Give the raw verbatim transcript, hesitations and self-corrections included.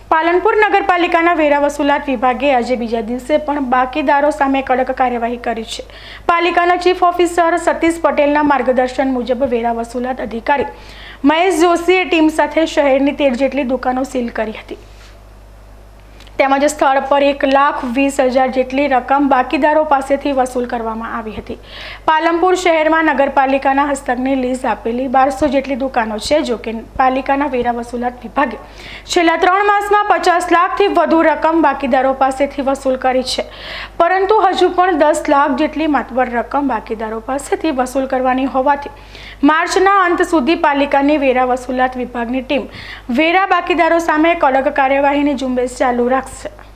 પાલનપુર નગરપાલિકાના વેરા વસૂલાત વિભાગે આજે બીજા દિવસે પણ બાકીદારો સામે કડક કાર્યવાહી કરી છે। પાલિકાના ચીફ ઓફિસર સતીશ પટેલના માર્ગદર્શન મુજબ વેરા વસૂલાત અધિકારી મહેશ જોશીએ ટીમ સાથે શહેરની તેર જેટલી દુકાનો સીલ કરી હતી તેમજ સ્થળ પર એક લાખ વીસ હજાર જેટલી રકમ બાકીદારો પાસેથી વસૂલ કરવામાં આવી હતી। પાલનપુર શહેરમાં નગરપાલિકાના હસ્તકની લીઝ આપેલી બારસો જેટલી દુકાનો છે। જો કે પાલિકાના વેરા વસૂલાત વિભાગે છેલ્લા ત્રણ માસમાં પચાસ લાખથી વધુ રકમ બાકીદારો પાસેથી વસૂલ કરી છે, પરંતુ હજુ પણ દસ લાખ જેટલી માતબર રકમ બાકીદારો પાસેથી વસૂલ કરવાની હોવાથી માર્ચના અંત સુધી પાલિકાની વેરા વસૂલાત વિભાગની ટીમ વેરા બાકીદારો સામે કડક કાર્યવાહીની ઝુંબેશ ચાલુ રાખશે।